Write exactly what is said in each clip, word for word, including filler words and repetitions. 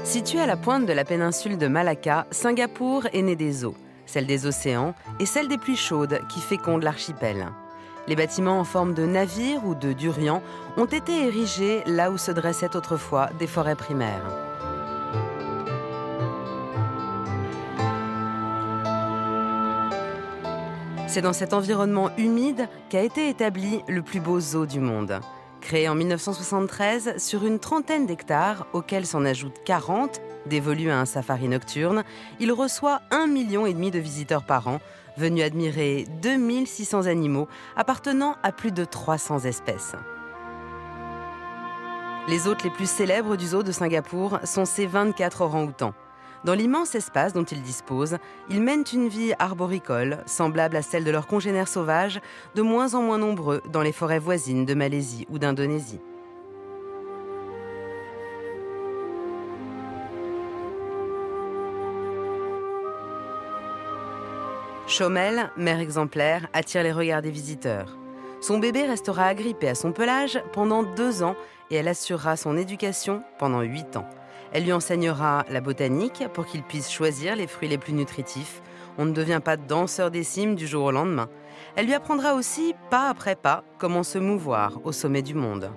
Située à la pointe de la péninsule de Malacca, Singapour est née des eaux, celle des océans et celle des pluies chaudes qui fécondent l'archipel. Les bâtiments en forme de navires ou de durians ont été érigés là où se dressaient autrefois des forêts primaires. C'est dans cet environnement humide qu'a été établi le plus beau zoo du monde. Créé en mille neuf cent soixante-treize sur une trentaine d'hectares, auxquels s'en ajoutent quarante, dévolus à un safari nocturne, il reçoit un million et demi de visiteurs par an, venus admirer deux mille six cents animaux appartenant à plus de trois cents espèces. Les hôtes les plus célèbres du zoo de Singapour sont ces vingt-quatre orang-outans. Dans l'immense espace dont ils disposent, ils mènent une vie arboricole, semblable à celle de leurs congénères sauvages, de moins en moins nombreux dans les forêts voisines de Malaisie ou d'Indonésie. Chomel, mère exemplaire, attire les regards des visiteurs. Son bébé restera agrippé à son pelage pendant deux ans et elle assurera son éducation pendant huit ans. Elle lui enseignera la botanique pour qu'il puisse choisir les fruits les plus nutritifs. On ne devient pas danseur des cimes du jour au lendemain. Elle lui apprendra aussi, pas après pas, comment se mouvoir au sommet du monde.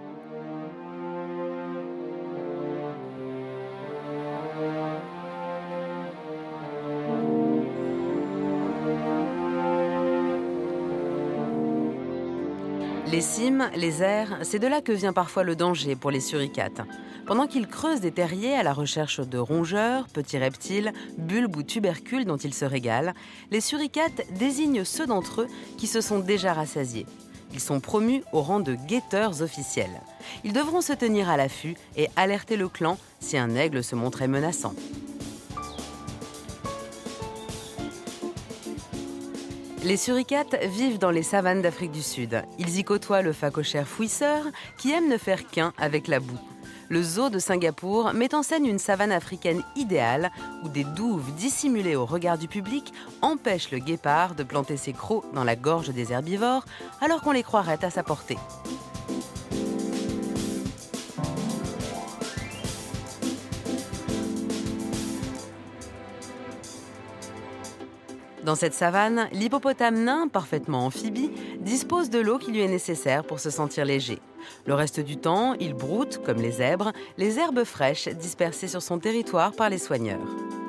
Les cimes, les airs, c'est de là que vient parfois le danger pour les suricates. Pendant qu'ils creusent des terriers à la recherche de rongeurs, petits reptiles, bulbes ou tubercules dont ils se régalent, les suricates désignent ceux d'entre eux qui se sont déjà rassasiés. Ils sont promus au rang de guetteurs officiels. Ils devront se tenir à l'affût et alerter le clan si un aigle se montrait menaçant. Les suricates vivent dans les savanes d'Afrique du Sud. Ils y côtoient le phacochère fouisseur qui aime ne faire qu'un avec la boue. Le zoo de Singapour met en scène une savane africaine idéale où des douves dissimulées au regard du public empêchent le guépard de planter ses crocs dans la gorge des herbivores alors qu'on les croirait à sa portée. Dans cette savane, l'hippopotame nain, parfaitement amphibie, dispose de l'eau qui lui est nécessaire pour se sentir léger. Le reste du temps, il broute, comme les zèbres, les herbes fraîches dispersées sur son territoire par les soigneurs.